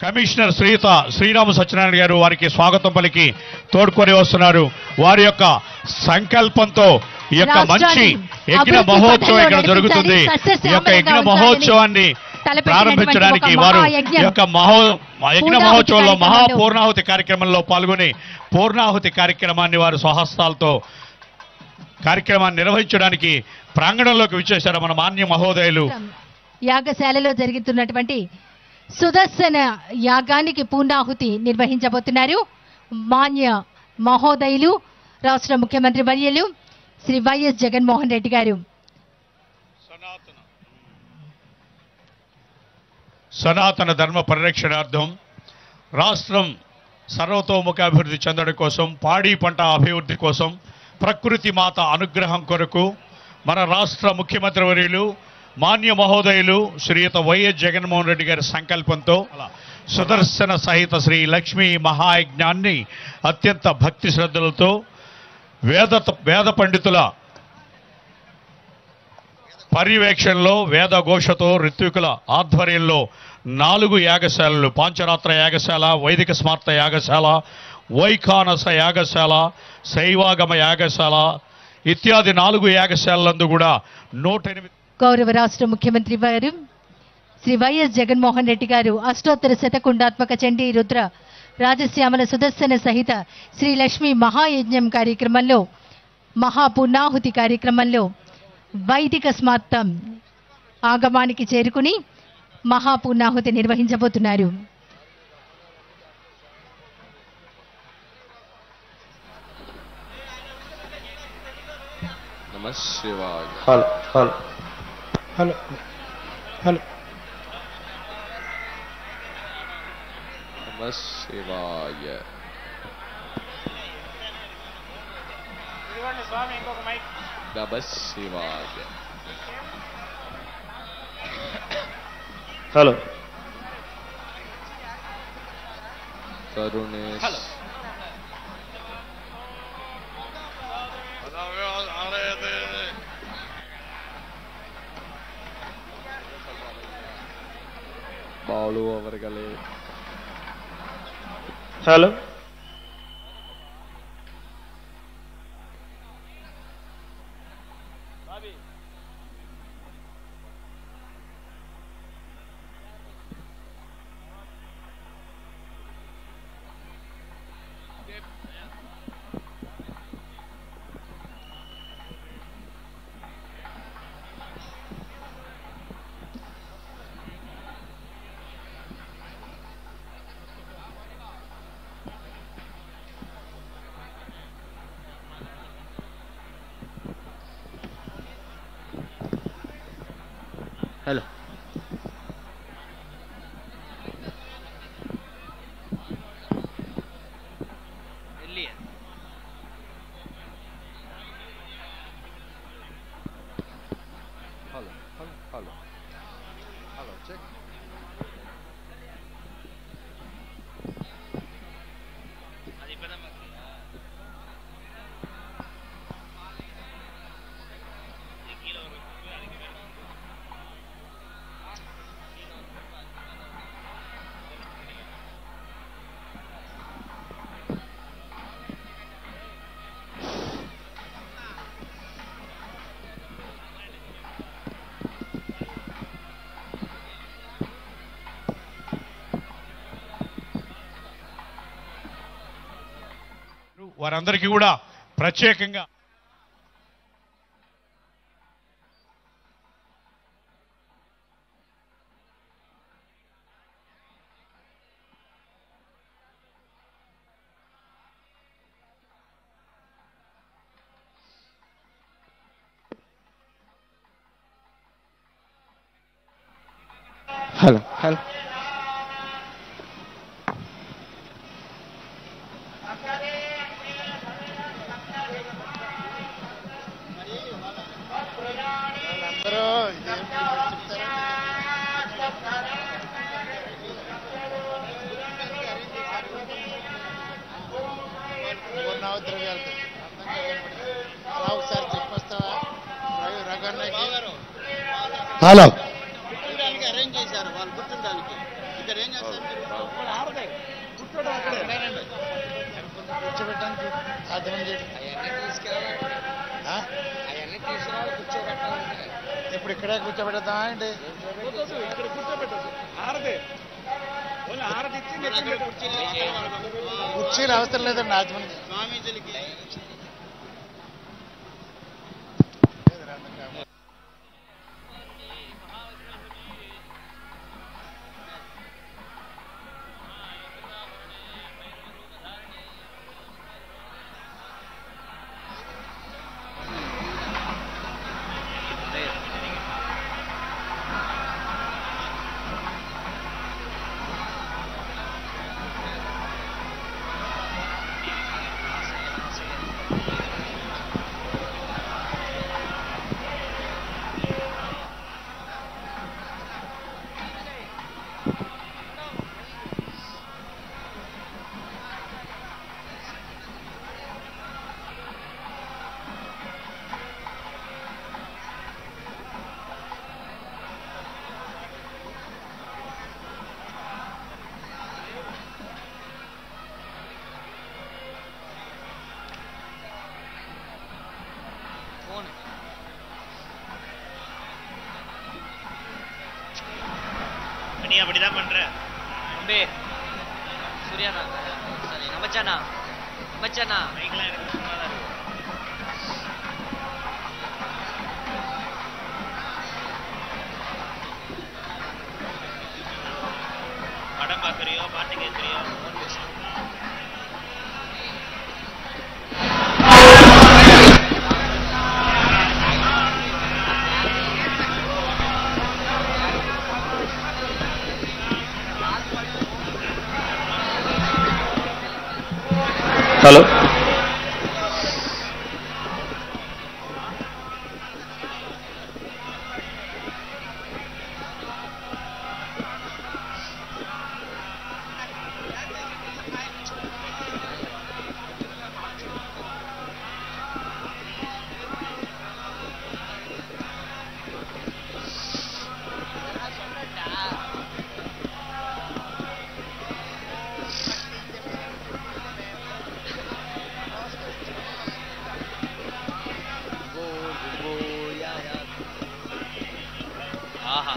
Commissioner Srirama Satyanarayana గారు వారికి స్వాగతం పలికి తోడ్కొని వస్తున్నారు. వారి యొక్క సంకల్పంతో ఈ యొక్క మంచి యజ్ఞ మహోత్సవం ఇక్కడ జరుగుతుంది. ఈ యొక్క యజ్ఞ మహోత్సవాన్ని ప్రారంభించడానికి వారు ఈ యొక్క యజ్ఞ మహోత్సవంలో మహాపూర్ణాహుతి కార్యక్రమంలో పాల్గొని పూర్ణాహుతి కార్యక్రమాన్ని వారు స్వహస్తాలతో కార్యక్రమాన్ని నిర్వహించడానికి ప్రాంగణంలోకి విచ్చేశారు మన మాన్య మహోదయులు. యాగశాలలో జరుగుతున్నటువంటి సుదర్శన యాగానికి పూర్ణాహుతి నిర్వహించబోతున్నారు మాన్య మహోదయులు రాష్ట్ర ముఖ్యమంత్రి వర్యులు శ్రీ వైఎస్ జగన్మోహన్ రెడ్డి గారు. సనాతన ధర్మ పరిరక్షణార్థం రాష్ట్రం సర్వతోముఖ అభివృద్ధి చెందడం కోసం, పాడి పంట అభివృద్ధి కోసం, ప్రకృతి మాత అనుగ్రహం కొరకు మన రాష్ట్ర ముఖ్యమంత్రి వర్యులు మాన్య మహోదయులు శ్రీయుత వైఎస్ జగన్మోహన్ రెడ్డి గారి సంకల్పంతో సుదర్శన సహిత శ్రీ లక్ష్మీ మహాయజ్ఞాన్ని అత్యంత భక్తి శ్రద్ధలతో వేద పండితుల పర్యవేక్షణలో వేద ఘోషతో ఋత్వికుల ఆధ్వర్యంలో 4 యాగశాలలు పాంచరాత్ర యాగశాల, వైదిక స్మార్త యాగశాల, వైఖానస యాగశాల, శైవాగమ యాగశాల ఇత్యాది 4 యాగశాలందు కూడా 108 గౌరవ రాష్ట్ర ముఖ్యమంత్రి వారు శ్రీ వైఎస్ జగన్మోహన్ రెడ్డి గారు అష్టోత్తర శతకుండాత్మక చండీ రుద్ర రాజశ్యామల సుదర్శన సహిత శ్రీ లక్ష్మీ మహాయజ్ఞం కార్యక్రమంలో మహాపూర్ణాహుతి కార్యక్రమంలో వైదిక స్మార్తం ఆగమానికి చేరుకుని మహాపూర్ణాహుతి నిర్వహించబోతున్నారు. నమః శివాయ. హలో హలో హలో హలో నమః శివాయ. నమః శివాయ. హలో కరుణేశ్. బాలు అవర్గలే. Hello hello hello hello hello hello check. వారందరికీ కూడా ప్రత్యేకంగా హలో హలో హలో అరేంజ్ చేశారు వాళ్ళు గుర్తుండడానికి. ఇక్కడ ఏం చేస్తారు మీరు? కూర్చోబెట్టడానికి సాధ్యం చేయండి. ఇప్పుడు ఇక్కడే కూర్చోబెడతామా ఏంటి? కుర్చీలు అవసరం లేదండి ఆచమని. நீ அப்படிதான் பண்ற தம்பி. சூர்யாண்ணா சரி நமச்சாண்ணா நமச்சாண்ணா மைக்கெல்லாம் எனக்கு சும்மா தான் இருக்கு. படம் பார்க்குறியோ பாட்டு கேட்குறியோ హలో ஆஹா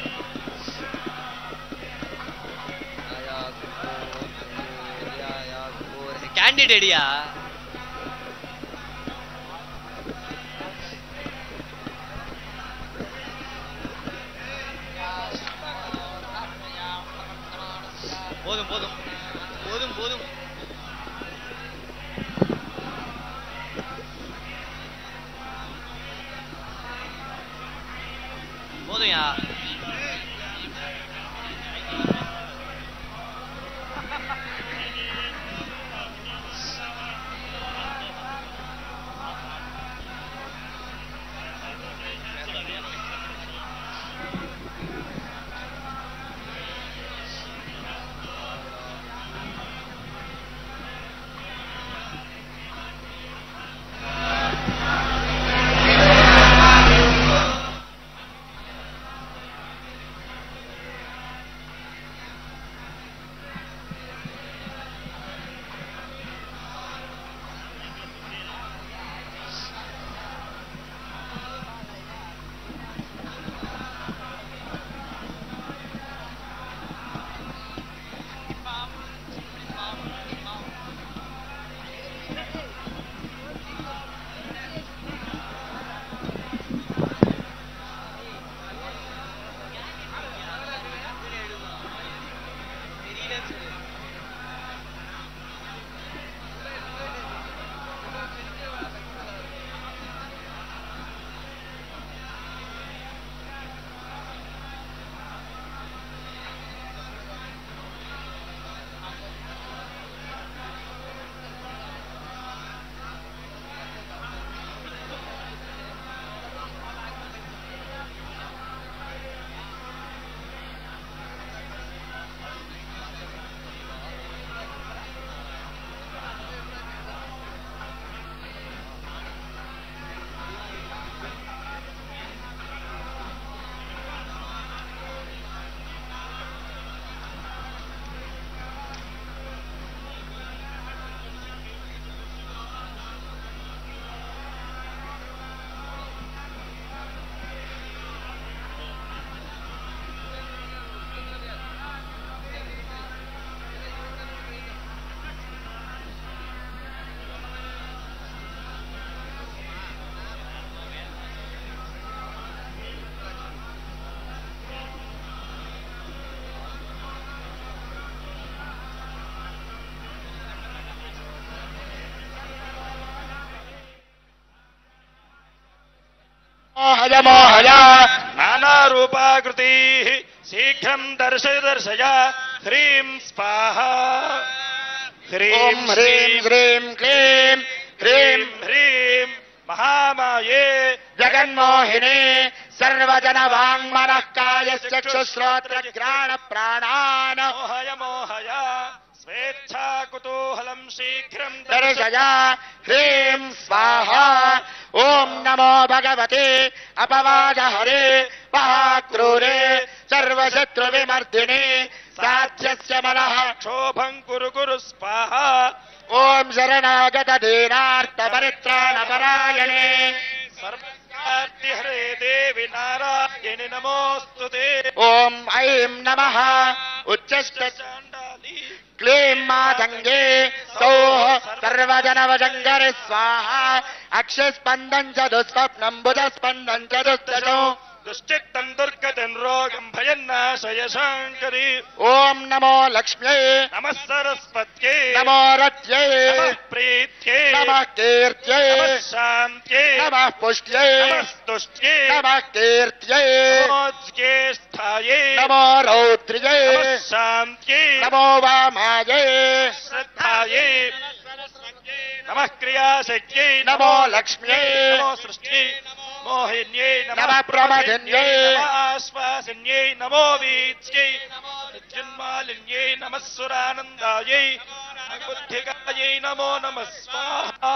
கேண்டிடேடியா போதும் போதும் போதும் போதும் போதும்யா. मोहय मोहय नानारूपाकृतिः शीघ्रं दर्शय दर्शय ह्रीं स्वाहा ॐ ह्रीं श्रीं क्लीं ह्रीं ह्रीं महामाये जगन्मोहिनी सर्वजनवाङ्मनः कायश्चक्षुश्रोत्रघ्राणप्राणान् मोहय मोहय स्वेच्छा कुतूहलं शीघ्रं दर्शय ह्रीं स्वाहा ॐ नमो भगवते अपवादहरे महाक्रूरे सर्वशत्रुविमर्दिने साध्यस्य मनः क्षोभं कुरु कुरु स्वाहा ॐ शरणागत दीनार्तपरित्राणपरायणे सर्वकार्तिहरे देवि नारायणि नमोऽस्तुते ॐ ऐं नमः उच्चष्ट क्लीं मातङ्गे सौः सर्वजनवजङ्गरि स्वाहा अक्षस्पन्दं च दुःस्वप्नं बुधस्पन्दं च दुःस्दशो दुश्चित्तं दुर्गतिं रोगं भयन्नाशय शाङ्करी ॐ नमो लक्ष्म्यै नमः सरस्वत्यै नमो रत्यै नमः प्रीत्यै नमः कीर्त्यै नमः शान्त्यै नमः पुष्ट्यै नमः स्तुष्ट्यै नमः कीर्त्यै नमो ज्येष्ठायै नमो रौद्र्यै नमः शान्त्यै नमो वामायै श्रद्धायै नमः क्रियाशक्त्यै नमो लक्ष्म्यै नमो सृष्ट्यै मोहिन्यै नमः प्रमथिन्यै नमः आश्वासिन्यै नमो वीत्यै जन्मालिन्यै नमः सुरानन्दायै बुद्धिकायै नमो नमः स्वाहा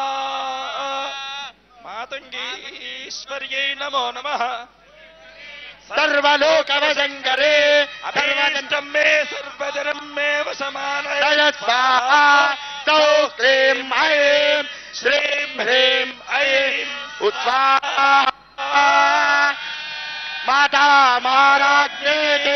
मातङ्गीश्वर्यै नमो नमः सर्वलोकवशङ्करे सर्वजनं मे सर्वजनं मे वशमानय सर्वजय स्वाहा सौः क्लीं ऐं श्रीं ह्रीं ऐं उत्स्वाहा माता महाराज्ञे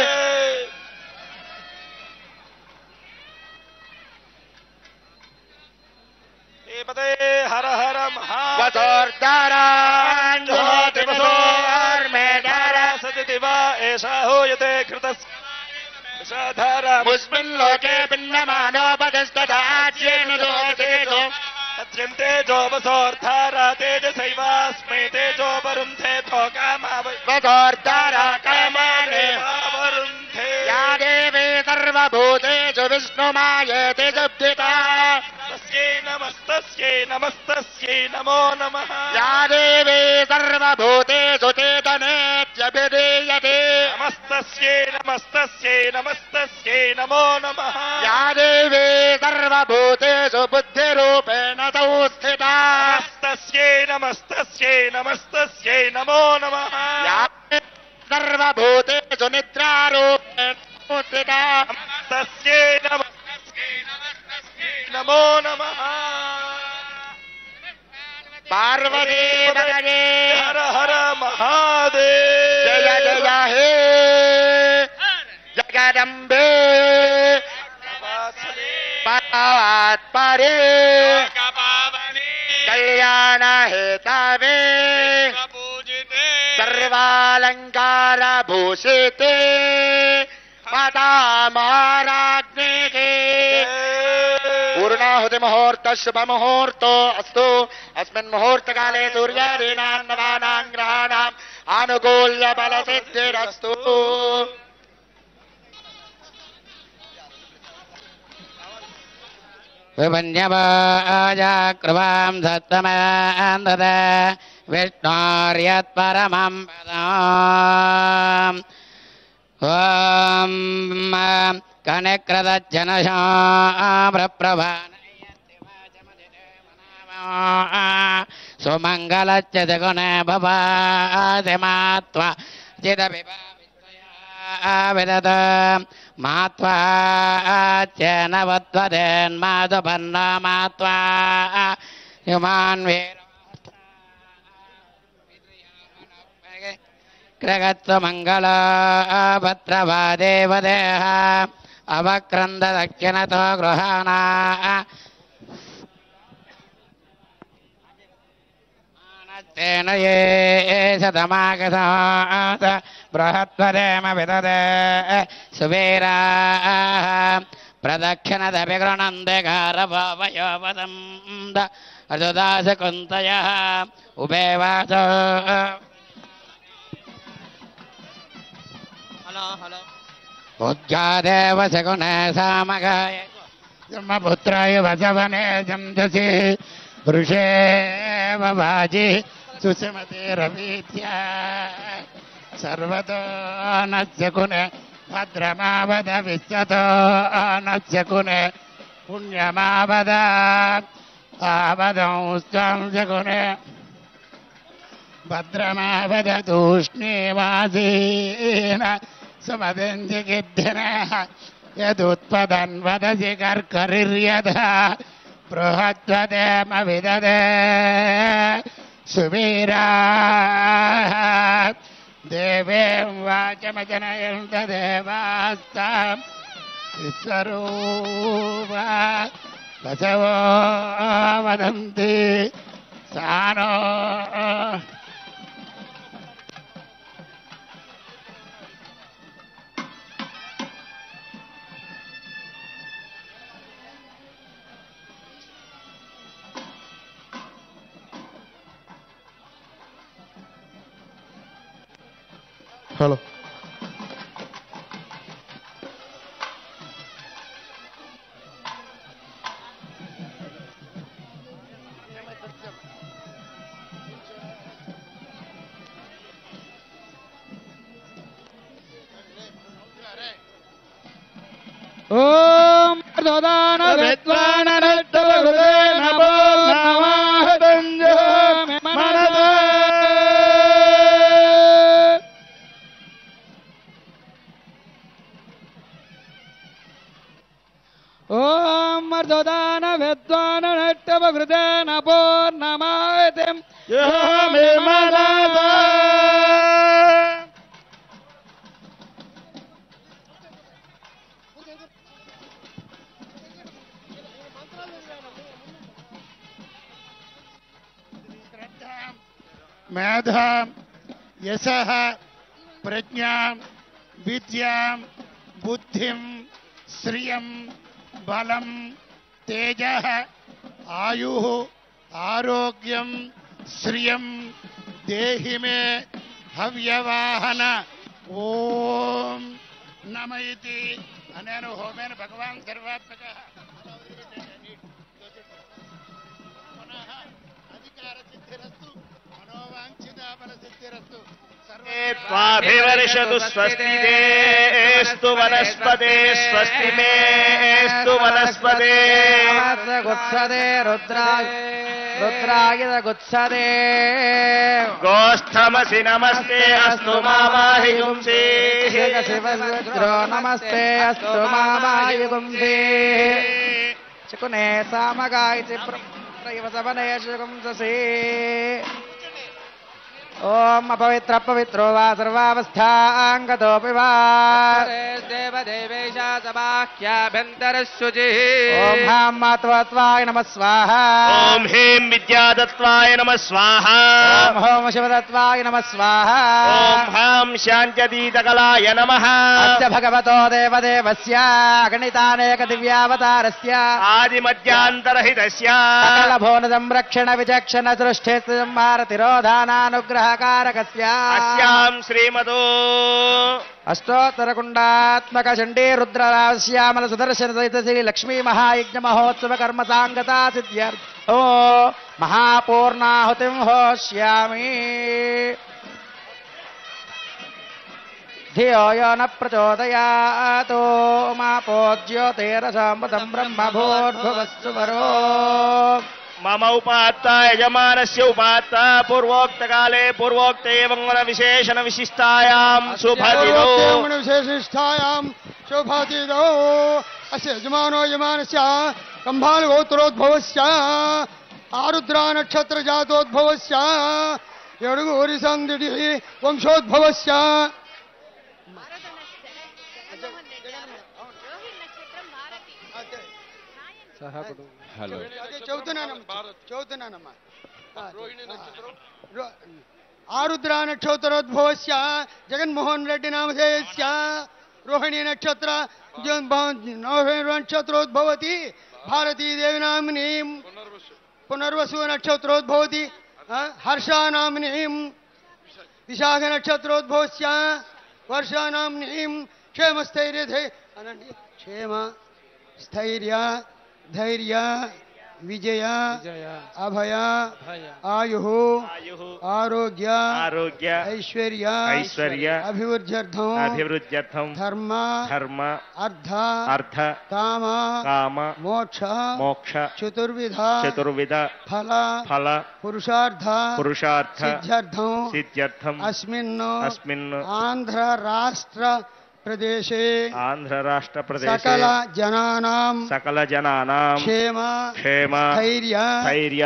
पदे हर हर वसोर्दारान् ज्योतिर्मेधारा सति वा एषा हूयते कृतधारा मुस्मिन् लोके भिन्नमानोपतिष्ठदाज्येन दोषेषु अत्यन्ते जोपसोर्धारा तेजसैवास्मै तेजो वरुन्धे कामावै वसोर्दारा कामाने वरुन्धे या देवी सर्वभूतेषु विष्णुमायेति शुद्धिता तस्यै नमस्तस्यै नमस्तस्यै नमो नमः या देवी सर्वभूतेषु चेतनेत्यभिधीयते नमस्तस्यै नमस्तस्यै नमस्तस्यै नमो नमः या देवी सर्वभूतेषु बुद्धिरूपेण संस्थिता नमस्तस्यै नमस्तस्यै नमस्तस्यै नमो नमः या सर्वभूतेषु निद्रारूपेण संस्थिता नमस्तस्यै नमो नमः पार्वती भगे हर हर महादेव जय जय हे जगदम्बे परे कल्याण हेतावे सर्वालंकार भूषिते माता महाराज्ञे पूर्णाहुति मुहूर्त शुभ मुहूर्तो अस्तु अस्मिन् मुहूर्त काले सूर्यादीनां नवानां ग्रहाणां आनुकूल्य बल सिद्धिरस्तु विभञ्जवाजाकृवां सत्तमान्दद विष्णोर्यत्परमं पदम् ॐ कणक्रदज्जनशाम्रप्रभानयत्तिवाचमदिदेवनामो सुमङ्गलच्च जगुणे भवाति मात्वा चिदपिबा विदद मात्वा च नवद्वदेन्माधुपन्ना मात्वा युमान् ग्रगत्वमङ्गला भद्रवादेवदेह अवक्रन्द दक्षिणतो गृहाणा तेन ये शतमागतात् बृहत्वदेम विददे सुवीराः प्रदक्षिणदपि गृह्णन्ते गारभावयोपदम् अजुदासकुन्तयः उभे वासो ఉద్యాదేవ శకునే సామగాయ బ్రహ్మపుత్రాయ వసవనే జంజసి వృషేవ వాజి సుషమతి రవీత్యా సర్వతో నస్యకునే భద్రమావద విశ్వతో నస్యకునే పుణ్యమావద ఆవదం స్వాంశకునే భద్రమావద తూష్ణీవాసీన సుమదంజిగిద్ధిన యదుత్పదన్ వదసి కర్కరిర్యథ బృహద్వదేమ విదదే సువీరా దేవేం వాచమజనయంత దేవాస్తాం విశ్వరూప బసవో వదంతి సానో హలో ఓం ప్రదాన విద్వాన నట్టవృదే నమో నమః తంజో మనద ఓం ప్రదాన విద్వాన నట్టవృదే నమో నమః తంజో మనద మేధాం యశః ప్రజ్ఞాం విద్యాం బుద్ధిం శ్రియం బలం తేజః ఆయుః ఆరోగ్యం శ్రియం దేహి మే హవ్యవాహన ఓం నమ ఇతి అనేన హోమేన భగవాన్ సర్వాత్మకః పునః అధికార సిద్ధిరస్తు మనోవాంఛితాఫల సిద్ధిరస్తు त्वाभिवर्षतु स्वस्ति तेऽस्तु वनस्पते स्वस्ति मेऽस्तु वनस्पते गुत्सदे रुद्राय गुत्सदे गोष्ठमसि नमस्ते अस्तु मामाहि गुंसेः शिवरुद्रो नमस्ते अस्तु मामाय गुंसेः चकुने सामगायति प्रयवसवने शुगुंससे ओम अपवित्र पवित्रो वा सर्वावस्थांगतोऽपि वा देवदेवेशा सबाह्याभ्यन्तरशुचिः ओम हां मात्वाय नमः स्वाहा ओम ह्रीं विद्यादत्वाय नमः स्वाहा ओम होम शिवदत्वाय नमः स्वाहा ओम हां शान्त्यतीतकलाय नमः अस्य भगवतो देवदेवस्य अगणितानेक दिव्यावतारस्य आदिमध्यान्तरहितस्य सकलभुवन संरक्षण विचक्षण सृष्टि संहार तिरोधानानुग्रह अस्यां श्रीमतो अष्टोत्तरकुंडात्मक चंडी रुद्रश्यामल सुदर्शन सहित श्री लक्ष्मी महायज्ञ महोत्सव कर्म सांगता सिद्ध्यर्थो महापूर्णाहुतिं होष्यामि धियो यो न प्रचोदयातो मापो ज्योतिरसामृतं ब्रह्म भूर्भुवस्सु वरो मम उपात्ता यजमानस्य उपात्ता पूर्वोक्तकाले पूर्वोक्त एवं विशेषण विशिष्टायां शुभदिनो विशेषिष्ठायां शुभदिनो अस्य यजमानो यजमानस्य कंभालगोत्रोद्भवस्य आरुद्रा नक्षत्र जातोद्भवस्य यडुगूरि संदिडि वंशोद्भवस्य హలో చదువుతున్నానమ్మా ఆరుద్రా నక్షత్రోద్భవస్య జగన్మోహన్ రెడ్డి నామధేయస్య రోహిణీ నక్షత్ర నక్షత్రోద్భవతి భారతీ దేవి నామినీం పునర్వసు నక్షత్రోద్భవతి హర్ష నామినీం విశాఖ నక్షత్రోద్భవస్య వర్షానాంనీం క్షేమస్థైర్య అనండి. క్షేమ స్థైర్య ధైర్య విజయ అభయ ఆయు ఆరోగ్య ఐశ్వర్య అభివృద్ధ్యర్థం ధర్మ అర్థ కామ మోక్ష చతుర్విధ ఫల పురుషార్థ సిద్ధ్యర్థం అస్మిన్ ఆంధ్ర రాష్ట్ర ప్రదేశే సకల జనానాం క్షేమ ధైర్య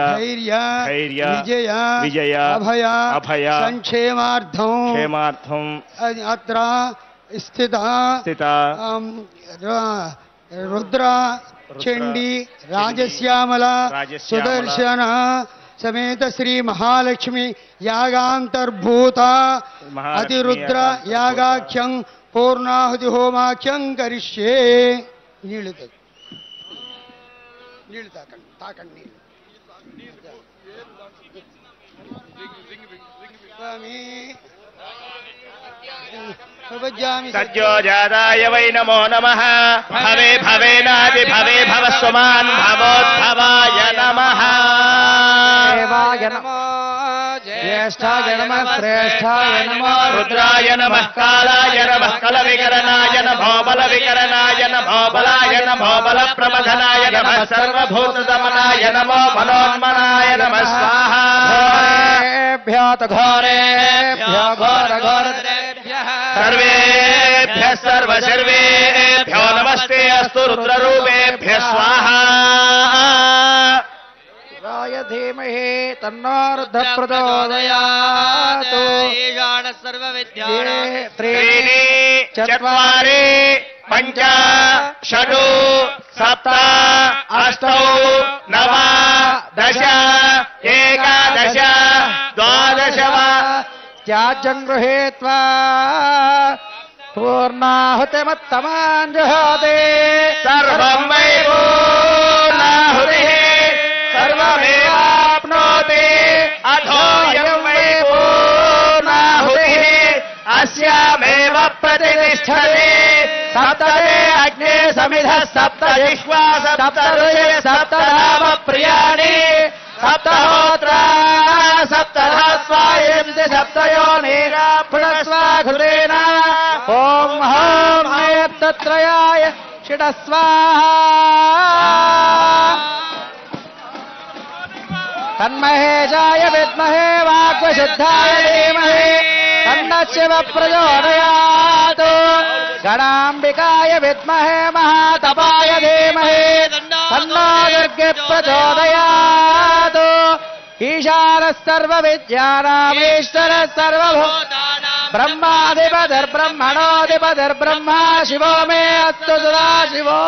విజయ అభయ సంక్షేమార్థం అత్ర స్థిత రుద్ర చండీ రాజశ్యామల సుదర్శన సమేత శ్రీ మహాలక్ష్మి యాగాంతర్భూత అతిరుద్ర యాగాఖ్యం పూర్ణాహుతి హోమాఖ్యం కరిష్యే. నీళ్లు తాకండి సజ్జోజాదాయ వై నమో నమః. భవే భవేనాది భవే భవస్వమాన్ భవోద్భవాయ నమః. జ్యేష్ఠాయ నమః శ్రేష్ఠాయ నమః రుద్రాయ నమః కాలాయ నమః కలవికరణాయ నమో బలవికరణాయ నమో బలాయ నమో బలప్రమథనాయ నమః సర్వభూతదమనాయ నమో మనోన్మనాయ నమః స్వాహా. ఘోరేభ్యో ఘోరేభ్యో సర్వేభ్యః సర్వసర్వేభ్యో నమస్తే అస్తు రుద్రరూపేభ్యః స్వాహా. ధీమహి తన్నో రుద్ర ప్రచోదయాత్. త్రీణి చత్వారి పంచ షడు సప్త అష్టౌ నవ దశ ఏకాదశ ద్వాదశ త్యాజ్యం గృహీత్వా పూర్ణాహుతిమత్తమాన్ జుహోతి. సర్వం వై పూర్ణాహుతిః సర్వమేవాప్నోతి అథోయం వై పూర్ణాహుతిః అస్యామేవ ప్రతిష్ఠతే. సప్తదే అగ్నే సమిధ సప్త జిహ్వా సప్త ఋషి సప్త నామ ప్రియాణి సప్తహోత్ర సప్తధాస్వాయంసి సప్తయోనిరా పునస్వాఘృతేన. ఓం హోం నేత్రత్రయాయ షిడ స్వాహా. తన్మహేశాయ విద్మహే వాగ్వశుద్ధాయ ధీమహి తన్నః శివ ప్రచోదయాత్. గణాంబికాయ విద్మహే మహాతపాయ ధీమహి తన్నో దుర్గే ప్రచోదయాత్. ఈశానః సర్వవిద్యానామీశ్వరः సర్వభూతానాం బ్రహ్మాధిపతిర్బ్రహ్మణోధిపతిర్బ్రహ్మా శివో మే అస్తు సదాశివో.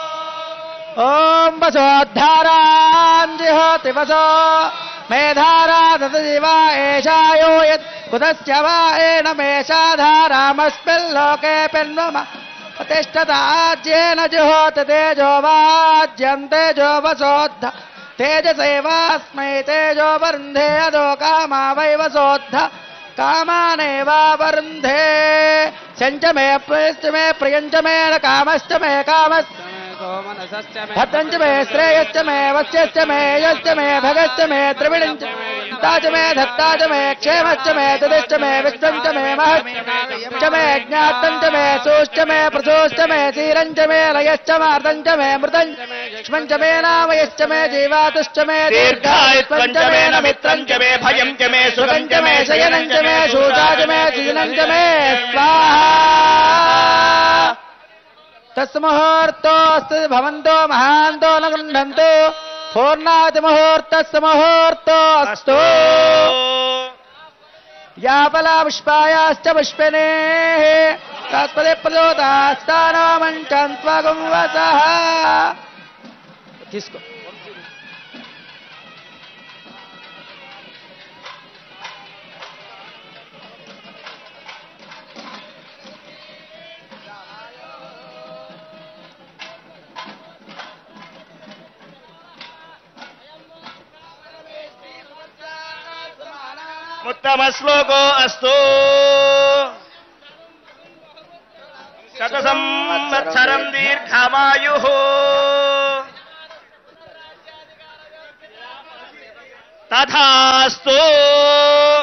ఓం వసోద్ధారాం జిహోతి వసో మేధారా దతజీవా ఏషాయో యత్ కుతస్య వా ఏన మేషాధారామస్మిల్లోకే పిన్వమ ప్రతిష్ఠతాజ్యేన జిహోతి తేజో వాజ్యం తేజో వసోద్ధ తేజసేవాస్మై తేజో వరుంధే అదో కామా వై వసోద్ధ కామానేవావరుంధే. సంచమే ప్రియశ్చమే ప్రియంచమే కామశ్చ మే కామశ్చ భద్రంచ మే శ్రేయశ్చ మే వశ్యశ్చ మే యశ్చ మే భగశ్చ మే ద్రవిడంచ తాచ మే దత్తాచ మే క్షేమశ్చ మే తదిశ్చ మే విశ్వంచ మే మహశ్చ మే జ్ఞాతంచ మే సూశ్చ మే ప్రసూశ్చ మే ధీరంచ మే లయశ్చ మార్దంచ మే మృతం క్ష్మంచ మే నామయశ్చ మే జీవాతుశ్చ మే దీర్ఘాయుత్వంచ మే నమిత్రంచ మే భయం చ మే సుఖం చ మే శయనం చ మే శూచాచ మే జీనం చ మే స్వాహా. తస్ముహూర్తోస్తు భవంతో మహాంతో న గృహంతు పూర్ణాది ముహూర్తస్సు ముహూర్తో అస్తు. యాపలా పుష్పాయాశ్చ పుష్పినే తత్పదే ప్రచోదాస్తానో మంచం త్వగం వసః. తీసుకో. ఉత్తమ శ్లోకో అస్తు. శత సంవత్సరం దీర్ఘమాయుః తథాస్తు